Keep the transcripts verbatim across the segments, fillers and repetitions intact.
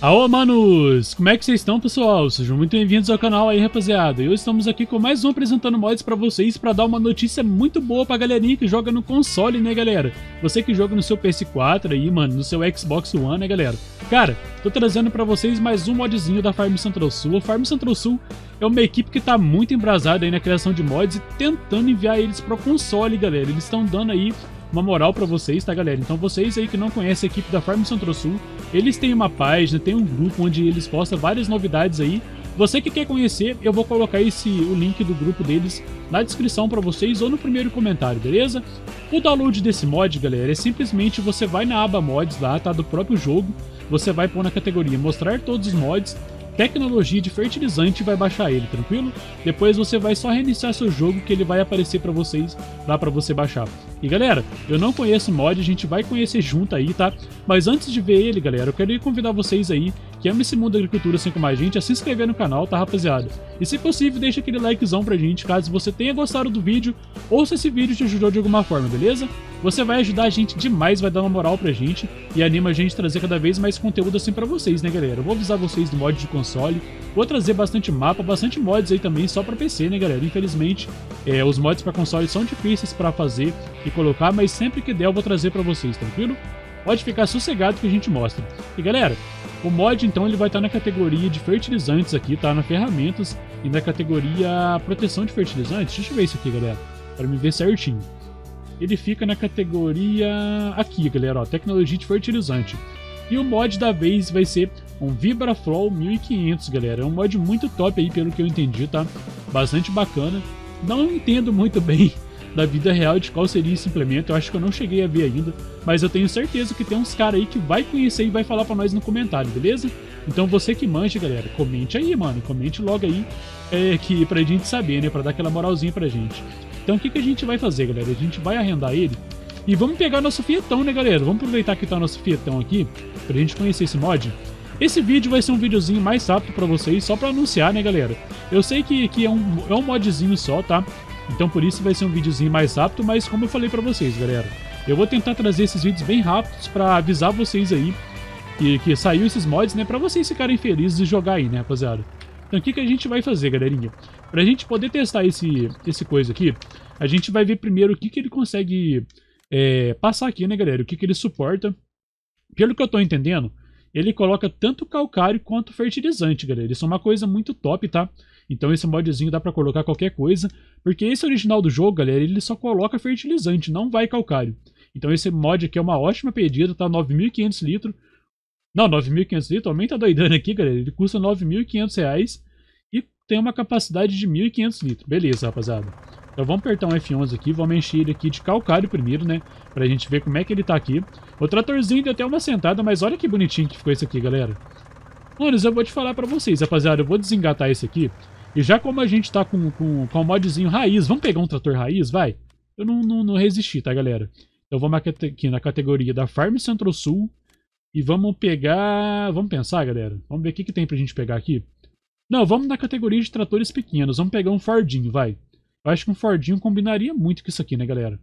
Alô, manos! Como é que vocês estão, pessoal? Sejam muito bem-vindos ao canal aí, rapaziada. E hoje estamos aqui com mais um apresentando mods pra vocês, pra dar uma notícia muito boa pra galerinha que joga no console, né, galera? Você que joga no seu P S quatro aí, mano, no seu Xbox One, né, galera? Cara, tô trazendo pra vocês mais um modzinho da Farm Central Sul. A Farm Central Sul é uma equipe que tá muito embrasada aí na criação de mods e tentando enviar eles pro console, galera. Eles estão dando aí uma moral pra vocês, tá, galera? Então vocês aí que não conhecem a equipe da Farm Central Sul, eles têm uma página, tem um grupo onde eles postam várias novidades aí. Você que quer conhecer, eu vou colocar esse, o link do grupo deles na descrição pra vocês ou no primeiro comentário, beleza? O download desse mod, galera, é simplesmente você vai na aba mods lá, tá, do próprio jogo, você vai pôr na categoria mostrar todos os mods, tecnologia de fertilizante e vai baixar ele, tranquilo? Depois você vai só reiniciar seu jogo que ele vai aparecer pra vocês lá pra você baixar. E galera, eu não conheço o mod, a gente vai conhecer junto aí, tá? Mas antes de ver ele, galera, eu quero convidar vocês aí que ama esse mundo da agricultura assim como a gente a se inscrever no canal, tá, rapaziada? E se possível, deixa aquele likezão pra gente caso você tenha gostado do vídeo ou se esse vídeo te ajudou de alguma forma, beleza? Você vai ajudar a gente demais, vai dar uma moral pra gente e anima a gente a trazer cada vez mais conteúdo assim pra vocês, né, galera? Eu vou avisar vocês do mod de console, vou trazer bastante mapa, bastante mods aí também só pra P C, né, galera? Infelizmente, é, os mods pra console são difíceis pra fazer e colocar, mas sempre que der eu vou trazer pra vocês, tranquilo? Pode ficar sossegado que a gente mostra. E galera, o mod então ele vai estar na categoria de fertilizantes aqui, tá? Na ferramentas e na categoria proteção de fertilizantes. Deixa eu ver isso aqui, galera, para me ver certinho. Ele fica na categoria aqui, galera, ó, tecnologia de fertilizante. E o mod da vez vai ser um Vibraflow mil e quinhentos, galera. É um mod muito top aí, pelo que eu entendi, tá? Bastante bacana. Não entendo muito bem da vida real de qual seria esse implemento, eu acho que eu não cheguei a ver ainda, mas eu tenho certeza que tem uns caras aí que vai conhecer e vai falar pra nós no comentário, beleza? Então você que manja, galera, comente aí, mano, comente logo aí, é, que, pra gente saber, né, pra dar aquela moralzinha pra gente. Então o que, que a gente vai fazer, galera? A gente vai arrendar ele e vamos pegar nosso Fietão, né, galera? Vamos aproveitar que tá nosso Fietão aqui, pra gente conhecer esse mod. Esse vídeo vai ser um videozinho mais rápido pra vocês, só pra anunciar, né, galera? Eu sei que, que é, um, é um modzinho só, tá? Então por isso vai ser um videozinho mais rápido, mas como eu falei pra vocês, galera, eu vou tentar trazer esses vídeos bem rápidos pra avisar vocês aí que, que saiu esses mods, né, pra vocês ficarem felizes e jogar aí, né, rapaziada. Então o que, que a gente vai fazer, galerinha? Pra gente poder testar esse, esse coisa aqui, a gente vai ver primeiro o que, que ele consegue é, passar aqui, né, galera, o que, que ele suporta. Pelo que eu tô entendendo, ele coloca tanto calcário quanto fertilizante, galera. Isso é uma coisa muito top, tá? Então esse modzinho dá pra colocar qualquer coisa, porque esse original do jogo, galera, ele só coloca fertilizante, não vai calcário. Então esse mod aqui é uma ótima pedida, tá? nove mil e quinhentos litros. Não, nove mil e quinhentos litros, aumenta doidando aqui, galera. Ele custa nove mil e quinhentos reais e tem uma capacidade de mil e quinhentos litros. Beleza, rapaziada. Então vamos apertar um F onze aqui, vamos encher ele aqui de calcário primeiro, né? Pra gente ver como é que ele tá aqui. O tratorzinho deu até uma sentada, mas olha que bonitinho que ficou esse aqui, galera. Manos, eu vou te falar pra vocês, rapaziada, eu vou desengatar esse aqui. E já como a gente tá com, com, com o modzinho raiz, vamos pegar um trator raiz, vai? Eu não, não, não resisti, tá, galera? Então vamos aqui na categoria da Farm Central Sul. E vamos pegar... Vamos pensar, galera? Vamos ver o que, que tem pra gente pegar aqui. Não, vamos na categoria de tratores pequenos. Vamos pegar um Fordinho, vai. Eu acho que um Fordinho combinaria muito com isso aqui, né, galera?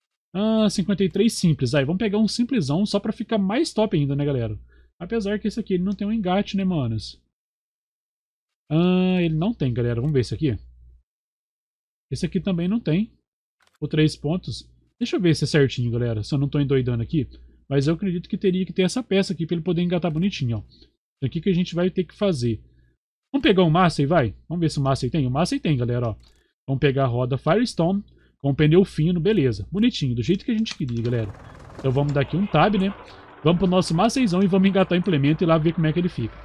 Ah, cinquenta e três simples. Aí, vamos pegar um simplesão só pra ficar mais top ainda, né, galera? Apesar que esse aqui ele não tem um engate, né, manos? Ah, ele não tem, galera. Vamos ver esse aqui. Esse aqui também não tem. O três pontos. Deixa eu ver se é certinho, galera. Se eu não tô endoidando aqui. Mas eu acredito que teria que ter essa peça aqui pra ele poder engatar bonitinho, ó. Então o que, que a gente vai ter que fazer? Vamos pegar um Massey, vai? Vamos ver se o Massey tem. O Massey tem, galera, ó. Vamos pegar a roda Firestone com pneu fino, beleza. Bonitinho, do jeito que a gente queria, galera. Então vamos dar aqui um tab, né? Vamos pro nosso Masseyzão e vamos engatar o implemento e lá ver como é que ele fica.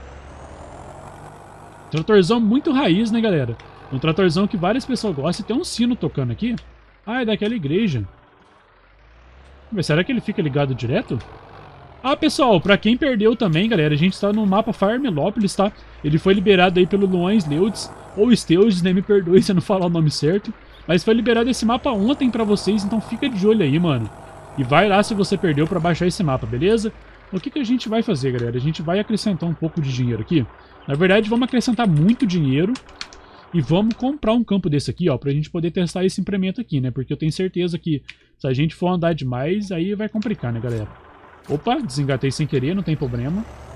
Tratorzão muito raiz, né, galera? Um tratorzão que várias pessoas gostam. Tem um sino tocando aqui. Ah, é daquela igreja. Mas será que ele fica ligado direto? Ah, pessoal, pra quem perdeu também, galera, a gente tá no mapa Farmlópolis, tá? Ele foi liberado aí pelo Luan Sleudes, ou Steudes, né? Me perdoe se eu não falar o nome certo. Mas foi liberado esse mapa ontem pra vocês, então fica de olho aí, mano. E vai lá se você perdeu pra baixar esse mapa, beleza? O que, que a gente vai fazer, galera? A gente vai acrescentar um pouco de dinheiro aqui. Na verdade, vamos acrescentar muito dinheiro. E vamos comprar um campo desse aqui, ó, pra gente poder testar esse implemento aqui, né? Porque eu tenho certeza que se a gente for andar demais, aí vai complicar, né, galera? Opa, desengatei sem querer, não tem problema.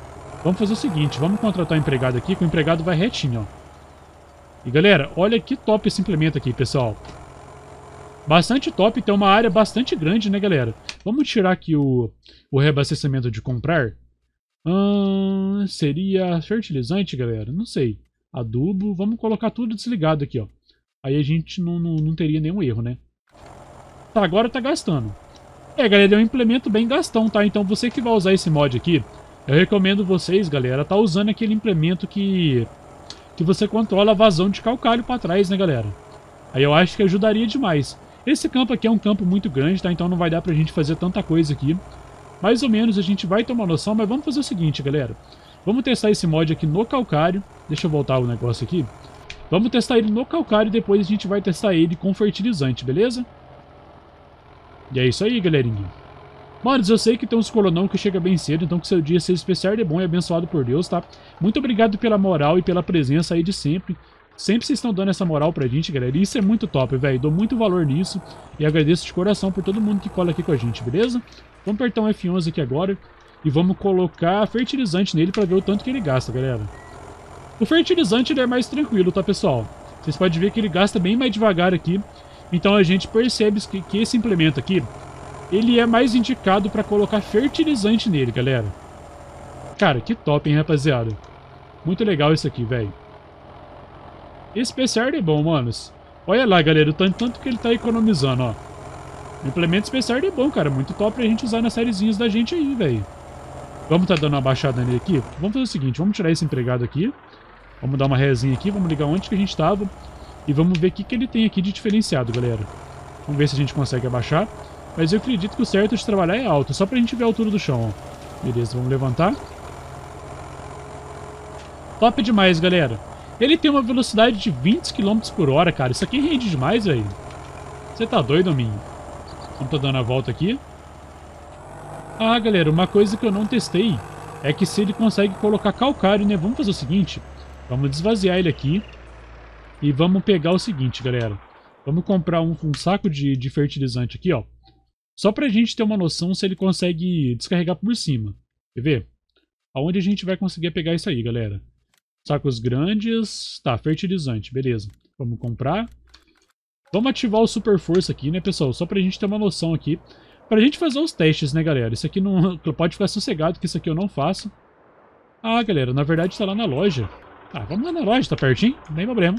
Vamos fazer o seguinte, vamos contratar um empregado aqui, que o empregado vai retinho, ó. E galera, olha que top esse implemento aqui, pessoal. Bastante top, tem uma área bastante grande, né, galera? Vamos tirar aqui o, o reabastecimento de comprar. Hum, seria fertilizante, galera? Não sei. Adubo, vamos colocar tudo desligado aqui, ó. Aí a gente não, não, não teria nenhum erro, né? Tá, agora tá gastando. É, galera, é um implemento bem gastão, tá? Então você que vai usar esse mod aqui, eu recomendo vocês, galera, tá usando aquele implemento que... que você controla a vazão de calcário para trás, né, galera? Aí eu acho que ajudaria demais. Esse campo aqui é um campo muito grande, tá? Então não vai dar pra gente fazer tanta coisa aqui. Mais ou menos a gente vai ter uma noção, mas vamos fazer o seguinte, galera. Vamos testar esse mod aqui no calcário. Deixa eu voltar o negócio aqui. Vamos testar ele no calcário e depois a gente vai testar ele com fertilizante, beleza? E é isso aí, galerinha. Manos, eu sei que tem uns colonão que chega bem cedo, então que seu dia seja especial e bom e abençoado por Deus, tá? Muito obrigado pela moral e pela presença aí de sempre. Sempre vocês estão dando essa moral pra gente, galera. E isso é muito top, velho. Dou muito valor nisso. E agradeço de coração por todo mundo que cola aqui com a gente, beleza? Vamos apertar um F onze aqui agora. E vamos colocar fertilizante nele pra ver o tanto que ele gasta, galera. O fertilizante ele é mais tranquilo, tá, pessoal? Vocês podem ver que ele gasta bem mais devagar aqui. Então a gente percebe que, que esse implemento aqui, ele é mais indicado pra colocar fertilizante nele, galera. Cara, que top, hein, rapaziada? Muito legal isso aqui, velho. Esse P C R é bom, manos. Olha lá, galera, o tanto, tanto que ele tá economizando, ó. O implemento P C R é bom, cara. Muito top pra gente usar nas sériezinhas da gente aí, velho. Vamos tá dando uma baixada nele aqui? Vamos fazer o seguinte, vamos tirar esse empregado aqui. Vamos dar uma resinha aqui, vamos ligar onde que a gente tava. E vamos ver o que, que ele tem aqui de diferenciado, galera. Vamos ver se a gente consegue abaixar. Mas eu acredito que o certo de trabalhar é alto, só pra gente ver a altura do chão, ó. Beleza, vamos levantar. Top demais, galera. Ele tem uma velocidade de vinte quilômetros por hora, cara. Isso aqui rende demais, velho. Você tá doido, minho? Vamos tá dando a volta aqui. Ah, galera, uma coisa que eu não testei é que se ele consegue colocar calcário, né? Vamos fazer o seguinte. Vamos desvaziar ele aqui. E vamos pegar o seguinte, galera. Vamos comprar um, um saco de, de fertilizante aqui, ó. Só pra gente ter uma noção se ele consegue descarregar por cima. Quer ver? Aonde a gente vai conseguir pegar isso aí, galera? Sacos grandes. Tá, fertilizante, beleza. Vamos comprar. Vamos ativar o super força aqui, né, pessoal? Só pra gente ter uma noção aqui. Pra gente fazer os testes, né, galera? Isso aqui não... Pode ficar sossegado que isso aqui eu não faço. Ah, galera, na verdade tá lá na loja. Ah, vamos lá na loja, tá pertinho? Não tem problema.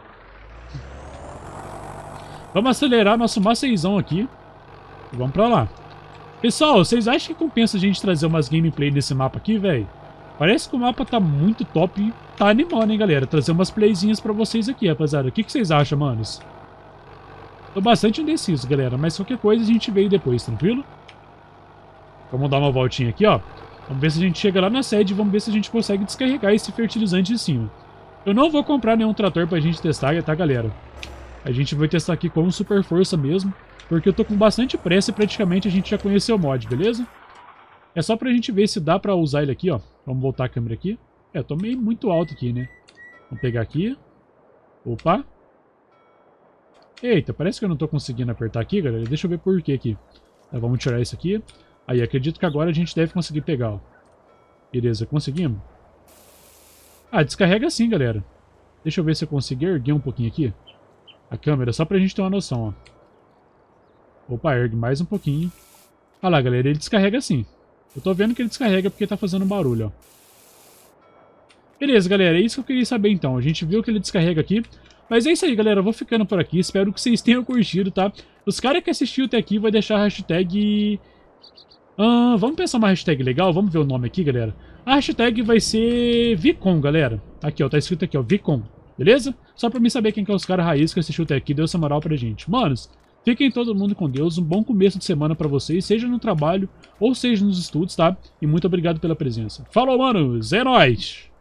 Vamos acelerar nosso maceizão aqui. E vamos pra lá. Pessoal, vocês acham que compensa a gente trazer umas gameplay nesse mapa aqui, velho? Parece que o mapa tá muito top e tá animando, hein, galera? Trazer umas playzinhas pra vocês aqui, rapaziada. O que, que vocês acham, manos? Tô bastante indeciso, galera. Mas qualquer coisa a gente vê aí depois, tranquilo? Vamos dar uma voltinha aqui, ó. Vamos ver se a gente chega lá na sede e vamos ver se a gente consegue descarregar esse fertilizante em cima. Eu não vou comprar nenhum trator pra gente testar, tá, galera? A gente vai testar aqui com super força mesmo. Porque eu tô com bastante pressa e praticamente a gente já conheceu o mod, beleza? É só pra gente ver se dá pra usar ele aqui, ó. Vamos voltar a câmera aqui. É, eu tô meio muito alto aqui, né? Vamos pegar aqui. Opa. Eita, parece que eu não tô conseguindo apertar aqui, galera. Deixa eu ver por que aqui. Tá, vamos tirar isso aqui. Aí, acredito que agora a gente deve conseguir pegar, ó. Beleza, conseguimos? Ah, descarrega sim, galera. Deixa eu ver se eu consigo erguer um pouquinho aqui a câmera, só pra gente ter uma noção, ó. Opa, ergue mais um pouquinho. Olha lá, galera, ele descarrega sim. Eu tô vendo que ele descarrega porque tá fazendo barulho, ó. Beleza, galera, é isso que eu queria saber então. A gente viu que ele descarrega aqui. Mas é isso aí, galera, eu vou ficando por aqui. Espero que vocês tenham curtido, tá? Os caras que assistiram até aqui vai deixar a hashtag... Ah, vamos pensar uma hashtag legal? Vamos ver o nome aqui, galera. A hashtag vai ser Vicon, galera. Aqui, ó, tá escrito aqui, ó, Vicon. Beleza? Só pra mim saber quem que é os caras raiz que assistiu até aqui, deu essa moral pra gente. Manos, fiquem todo mundo com Deus, um bom começo de semana pra vocês, seja no trabalho ou seja nos estudos, tá? E muito obrigado pela presença. Falou, manos, é nóis!